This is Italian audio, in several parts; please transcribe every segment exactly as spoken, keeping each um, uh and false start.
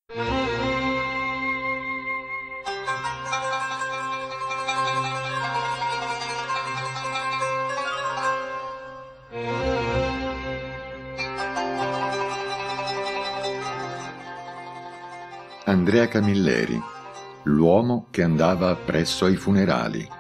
Andrea Camilleri, l'uomo che andava appresso ai funerali.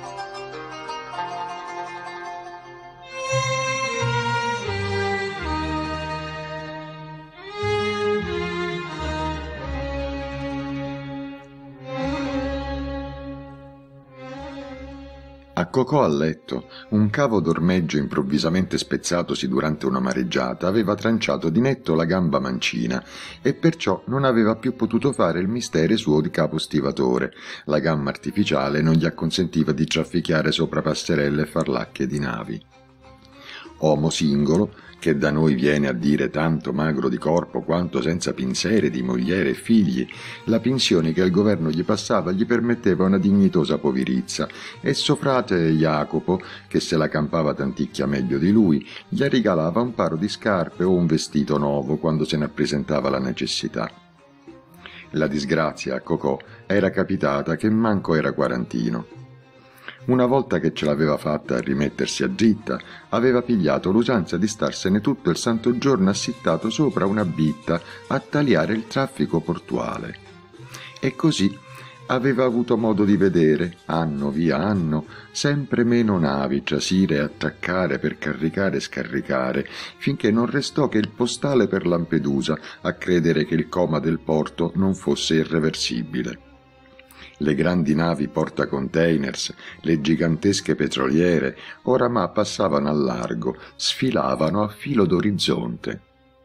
A Cocò a letto, un cavo d'ormeggio improvvisamente spezzatosi durante una mareggiata aveva tranciato di netto la gamba mancina e perciò non aveva più potuto fare il mistere suo di capo stivatore. La gamma artificiale non gli acconsentiva di trafficare sopra passerelle e farlacche di navi. Uomo singolo, che da noi viene a dire tanto magro di corpo quanto senza pinzere di mogliere e figli, la pensione che il governo gli passava gli permetteva una dignitosa poverizza, e suo frate Jacopo, che se la campava tanticchia meglio di lui, gli regalava un paro di scarpe o un vestito nuovo quando se ne presentava la necessità. La disgrazia a Cocò era capitata che manco era quarantino. Una volta che ce l'aveva fatta a rimettersi a dritta, aveva pigliato l'usanza di starsene tutto il santo giorno assittato sopra una bitta a tagliare il traffico portuale. E così aveva avuto modo di vedere, anno via anno, sempre meno navi trasire e attraccare per caricare e scaricare, finché non restò che il postale per Lampedusa a credere che il coma del porto non fosse irreversibile. Le grandi navi portacontainers, le gigantesche petroliere, oramai passavano al largo, sfilavano a filo d'orizzonte.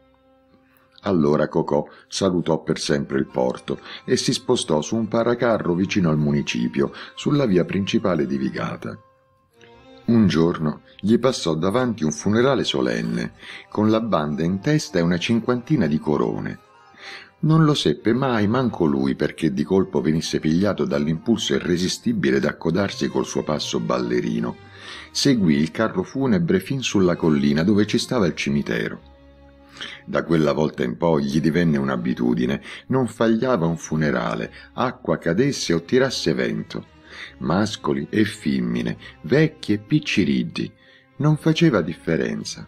Allora Cocò salutò per sempre il porto e si spostò su un paracarro vicino al municipio, sulla via principale di Vigata. Un giorno gli passò davanti un funerale solenne, con la banda in testa e una cinquantina di corone. Non lo seppe mai manco lui perché di colpo venisse pigliato dall'impulso irresistibile d'accodarsi col suo passo ballerino. Seguì il carro funebre fin sulla collina dove ci stava il cimitero. Da quella volta in poi gli divenne un'abitudine, non fagliava un funerale, acqua cadesse o tirasse vento. Mascoli e femmine, vecchi e picciriddi, non faceva differenza.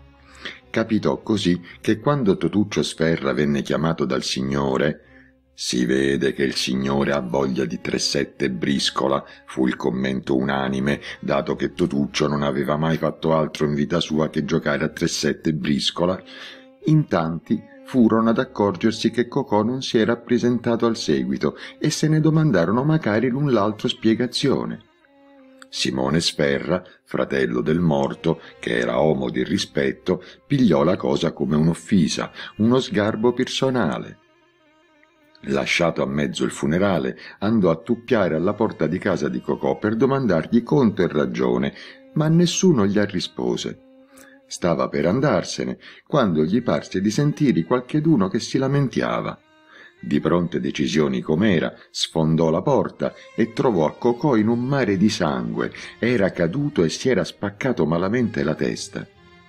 Capitò così che quando Totuccio Sferra venne chiamato dal signore «Si vede che il signore ha voglia di Tresette briscola», fu il commento unanime, dato che Totuccio non aveva mai fatto altro in vita sua che giocare a Tresette briscola. In tanti furono ad accorgersi che Cocò non si era presentato al seguito e se ne domandarono magari l'un l'altro spiegazione. Simone Sferra, fratello del morto, che era uomo di rispetto, pigliò la cosa come un'offesa, uno sgarbo personale. Lasciato a mezzo il funerale, andò a tuppiare alla porta di casa di Cocò per domandargli conto e ragione, ma nessuno gli rispose. Stava per andarsene, quando gli parse di sentire qualcheduno che si lamentava. Di pronte decisioni com'era, sfondò la porta e trovò a Cocò in un mare di sangue, era caduto e si era spaccato malamente la testa.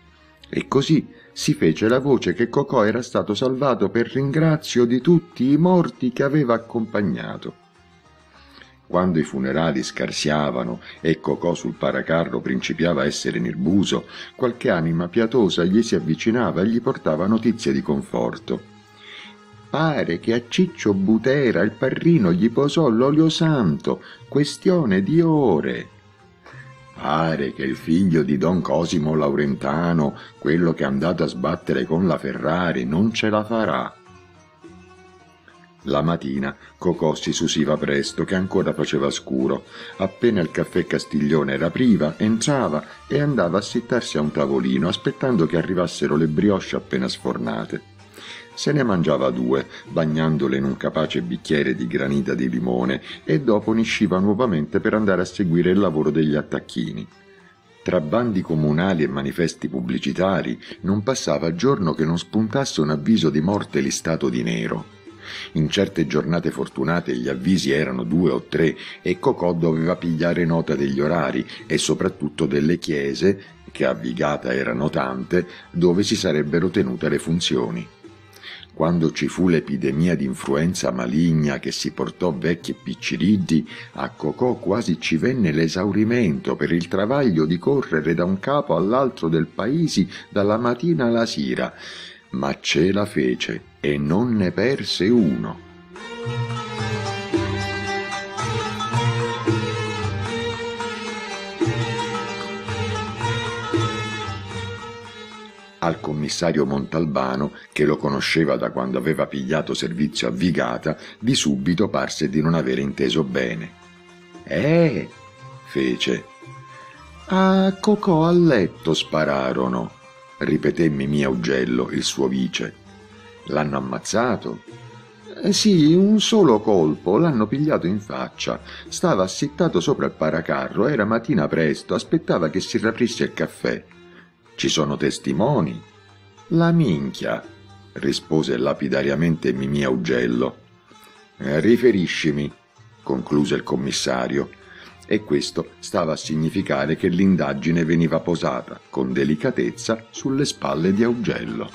E così si fece la voce che Cocò era stato salvato per ringrazio di tutti i morti che aveva accompagnato. Quando i funerali scarsiavano e Cocò sul paracarro principiava a essere nervoso, qualche anima pietosa gli si avvicinava e gli portava notizie di conforto. Pare che a Ciccio Butera il parrino gli posò l'olio santo, questione di ore. Pare che il figlio di Don Cosimo Laurentano, quello che è andato a sbattere con la Ferrari, non ce la farà. La mattina Cocò si susiva presto, che ancora faceva scuro. Appena il caffè Castiglione rapriva, entrava e andava a sittarsi a un tavolino, aspettando che arrivassero le brioche appena sfornate. Se ne mangiava due, bagnandole in un capace bicchiere di granita di limone, e dopo ne usciva nuovamente per andare a seguire il lavoro degli attacchini. Tra bandi comunali e manifesti pubblicitari non passava giorno che non spuntasse un avviso di morte listato di nero. In certe giornate fortunate gli avvisi erano due o tre e Cocò doveva pigliare nota degli orari e soprattutto delle chiese, che a Vigata erano tante, dove si sarebbero tenute le funzioni. Quando ci fu l'epidemia di influenza maligna che si portò vecchi e picciriddi, a Cocò quasi ci venne l'esaurimento per il travaglio di correre da un capo all'altro del paese dalla mattina alla sera, ma ce la fece e non ne perse uno. Al commissario Montalbano, che lo conosceva da quando aveva pigliato servizio a Vigata, di subito parse di non avere inteso bene. «Eh!» fece. «A Cocò a letto spararono», ripeté Mimì Augello, il suo vice. «L'hanno ammazzato?» Eh «Sì, un solo colpo, l'hanno pigliato in faccia. Stava assittato sopra il paracarro, era mattina presto, aspettava che si riaprisse il caffè. Ci sono testimoni?» «La minchia», rispose lapidariamente Mimì Augello. Eh, «Riferiscimi», concluse il commissario, e questo stava a significare che l'indagine veniva posata con delicatezza sulle spalle di Augello.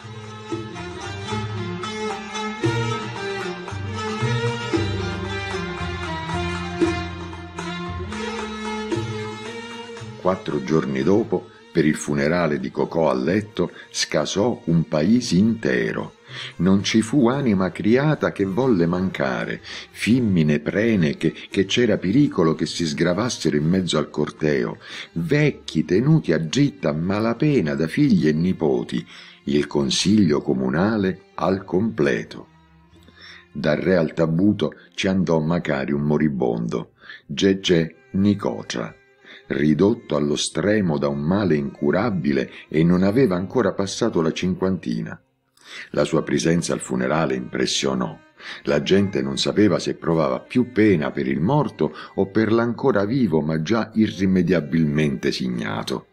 Quattro giorni dopo, per il funerale di Cocò a letto, scasò un paese intero. Non ci fu anima criata che volle mancare, fimmine prene che, che c'era pericolo che si sgravassero in mezzo al corteo, vecchi tenuti a gitta a malapena da figli e nipoti, il consiglio comunale al completo. Dal re al Tabuto ci andò magari un moribondo, Gegè Nicotra, ridotto allo stremo da un male incurabile e non aveva ancora passato la cinquantina. La sua presenza al funerale impressionò. La gente non sapeva se provava più pena per il morto o per l'ancora vivo ma già irrimediabilmente signato.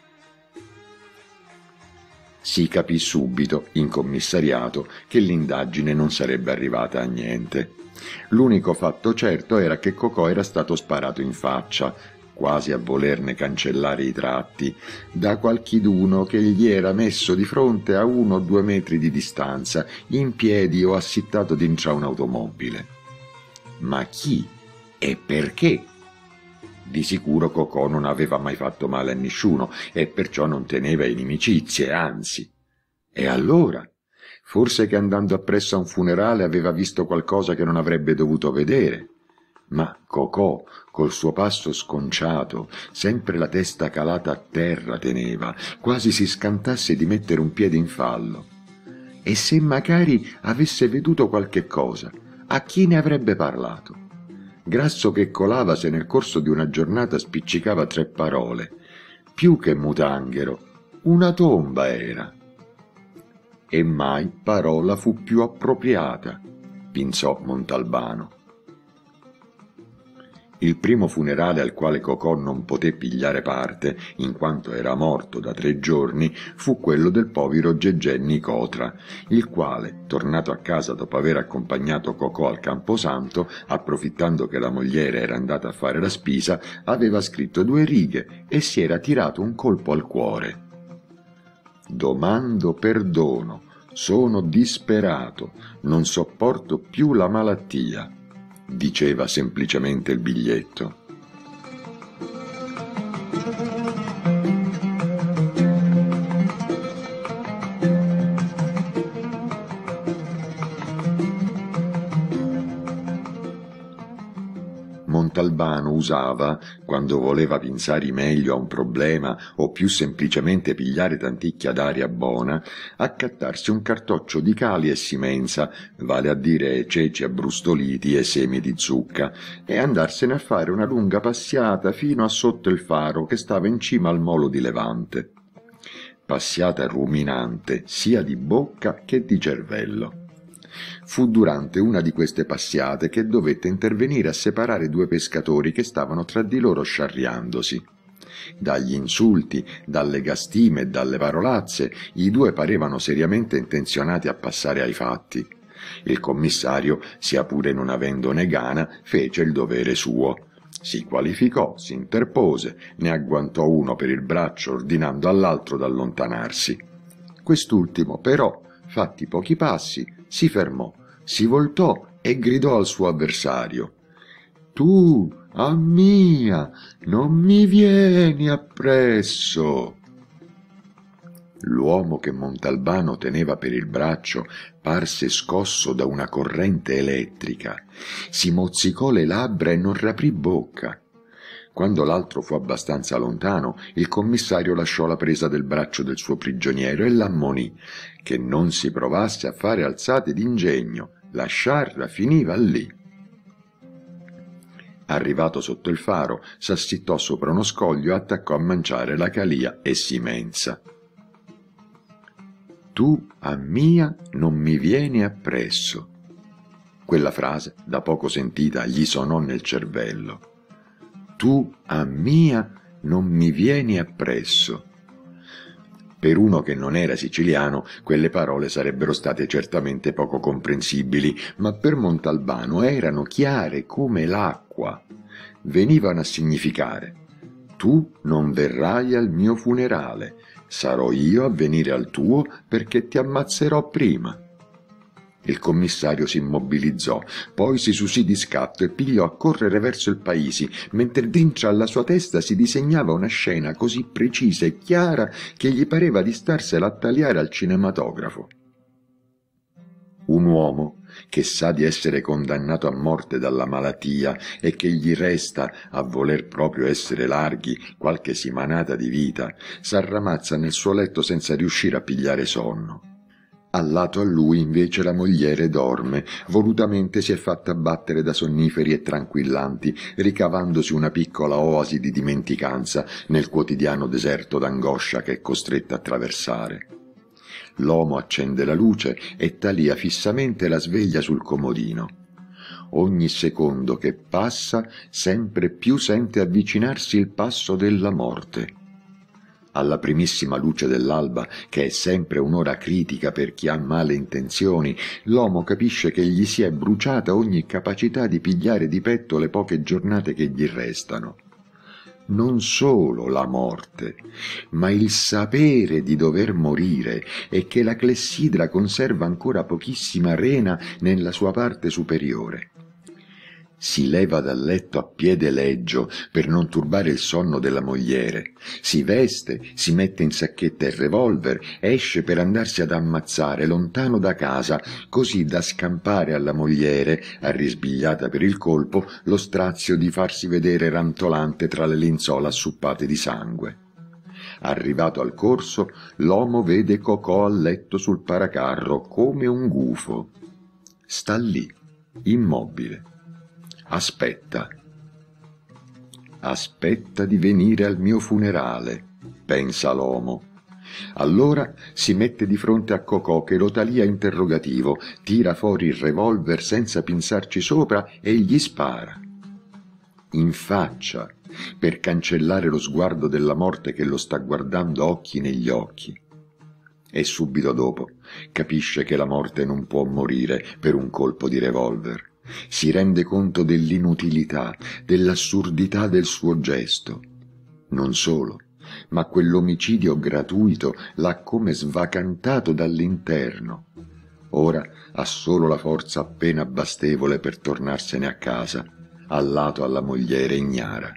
Si capì subito, in commissariato, che l'indagine non sarebbe arrivata a niente. L'unico fatto certo era che Cocò era stato sparato in faccia, quasi a volerne cancellare i tratti, da qualchiduno che gli era messo di fronte a uno o due metri di distanza, in piedi o assittato dintra un'automobile. Ma chi e perché? Di sicuro Cocò non aveva mai fatto male a nessuno e perciò non teneva inimicizie, anzi. E allora? Forse che andando appresso a un funerale aveva visto qualcosa che non avrebbe dovuto vedere. Ma Cocò, col suo passo sconciato, sempre la testa calata a terra teneva, quasi si scantasse di mettere un piede in fallo. E se magari avesse veduto qualche cosa, a chi ne avrebbe parlato? Grasso che colava se nel corso di una giornata spiccicava tre parole. Più che mutanghero, una tomba era. E mai parola fu più appropriata, pensò Montalbano. Il primo funerale al quale Cocò non poté pigliare parte, in quanto era morto da tre giorni, fu quello del povero Gegè Nicotra, il quale, tornato a casa dopo aver accompagnato Cocò al Camposanto, approfittando che la mogliere era andata a fare la spisa, aveva scritto due righe e si era tirato un colpo al cuore. «Domando perdono, sono disperato, non sopporto più la malattia», diceva semplicemente il biglietto. Montalbano usava, quando voleva pensare meglio a un problema o più semplicemente pigliare tanticchia d'aria buona, accattarsi un cartoccio di cali e simenza, vale a dire ceci abbrustoliti e semi di zucca, e andarsene a fare una lunga passiata fino a sotto il faro che stava in cima al molo di Levante. Passiata ruminante sia di bocca che di cervello. Fu durante una di queste passiate che dovette intervenire a separare due pescatori che stavano tra di loro sciarriandosi. Dagli insulti, dalle gastime e dalle parolazze, i due parevano seriamente intenzionati a passare ai fatti. Il commissario, sia pure non avendone gana, fece il dovere suo. Si qualificò, si interpose, ne agguantò uno per il braccio ordinando all'altro d'allontanarsi. Quest'ultimo, però, fatti pochi passi, si fermò, si voltò e gridò al suo avversario: «Tu, Ammia, non mi vieni appresso!» L'uomo che Montalbano teneva per il braccio parse scosso da una corrente elettrica, si mozzicò le labbra e non riaprì bocca. Quando l'altro fu abbastanza lontano, il commissario lasciò la presa del braccio del suo prigioniero e l'ammonì che non si provasse a fare alzate d'ingegno, la sciarra finiva lì. Arrivato sotto il faro, s'assittò sopra uno scoglio e attaccò a manciare la calia e si mensa. «Tu, Ammia, non mi vieni appresso». Quella frase, da poco sentita, gli sonò nel cervello. «Tu, Ammia, non mi vieni appresso». Per uno che non era siciliano, quelle parole sarebbero state certamente poco comprensibili, ma per Montalbano erano chiare come l'acqua. Venivano a significare: «Tu non verrai al mio funerale, sarò io a venire al tuo perché ti ammazzerò prima». Il commissario si immobilizzò, poi si susì di scatto e pigliò a correre verso il paese, mentre dentro alla sua testa si disegnava una scena così precisa e chiara che gli pareva di starsela a tagliare al cinematografo. Un uomo che sa di essere condannato a morte dalla malattia e che gli resta, a voler proprio essere larghi, qualche simanata di vita, s'arramazza nel suo letto senza riuscire a pigliare sonno. Al lato a lui invece la mogliere dorme, volutamente si è fatta battere da sonniferi e tranquillanti, ricavandosi una piccola oasi di dimenticanza nel quotidiano deserto d'angoscia che è costretta a attraversare. L'uomo accende la luce e talia fissamente la sveglia sul comodino. Ogni secondo che passa sempre più sente avvicinarsi il passo della morte. Alla primissima luce dell'alba, che è sempre un'ora critica per chi ha male intenzioni, l'uomo capisce che gli si è bruciata ogni capacità di pigliare di petto le poche giornate che gli restano. Non solo la morte, ma il sapere di dover morire e che la clessidra conserva ancora pochissima rena nella sua parte superiore. Si leva dal letto a piede leggio per non turbare il sonno della mogliere, si veste, si mette in sacchetta il revolver, esce per andarsi ad ammazzare lontano da casa, così da scampare alla mogliere, arrisbigliata per il colpo, lo strazio di farsi vedere rantolante tra le lenzuola assuppate di sangue. Arrivato al corso, l'uomo vede Cocò a letto sul paracarro come un gufo. Sta lì, immobile. Aspetta. Aspetta di venire al mio funerale, pensa l'uomo. Allora si mette di fronte a Cocò che lo talia interrogativo, tira fuori il revolver senza pensarci sopra e gli spara. In faccia, per cancellare lo sguardo della morte che lo sta guardando occhi negli occhi. E subito dopo capisce che la morte non può morire per un colpo di revolver. Si rende conto dell'inutilità, dell'assurdità del suo gesto. Non solo, ma quell'omicidio gratuito l'ha come svacantato dall'interno. Ora ha solo la forza appena bastevole per tornarsene a casa, al lato alla mogliere ignara.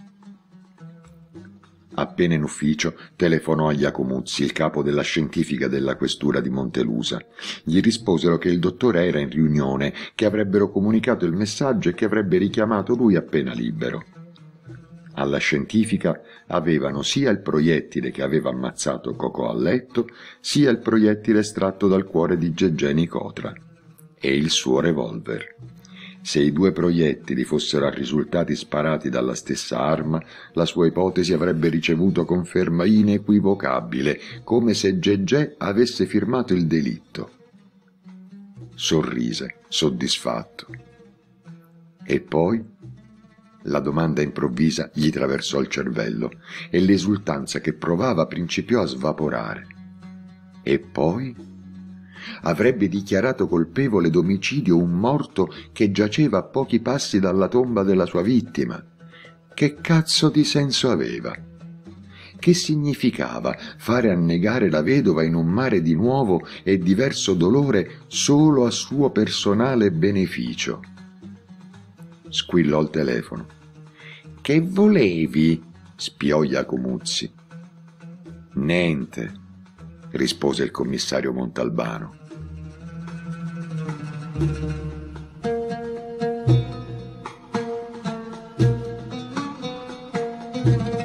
Appena in ufficio telefonò a Iacomuzzi, il capo della scientifica della questura di Montelusa. Gli risposero che il dottore era in riunione, che avrebbero comunicato il messaggio e che avrebbe richiamato lui appena libero. Alla scientifica avevano sia il proiettile che aveva ammazzato Cocò a letto, sia il proiettile estratto dal cuore di Gegè Nicotra e il suo revolver. Se i due proiettili fossero risultati sparati dalla stessa arma, la sua ipotesi avrebbe ricevuto conferma inequivocabile, come se Gegè avesse firmato il delitto. Sorrise, soddisfatto. E poi? La domanda improvvisa gli traversò il cervello e l'esultanza che provava principiò a svaporare. E poi? Avrebbe dichiarato colpevole d'omicidio un morto che giaceva a pochi passi dalla tomba della sua vittima. Che cazzo di senso aveva? Che significava fare annegare la vedova in un mare di nuovo e diverso dolore solo a suo personale beneficio? Squillò il telefono. «Che volevi?» spiò Iacomuzzi. «Niente», rispose il commissario Montalbano. Thank you.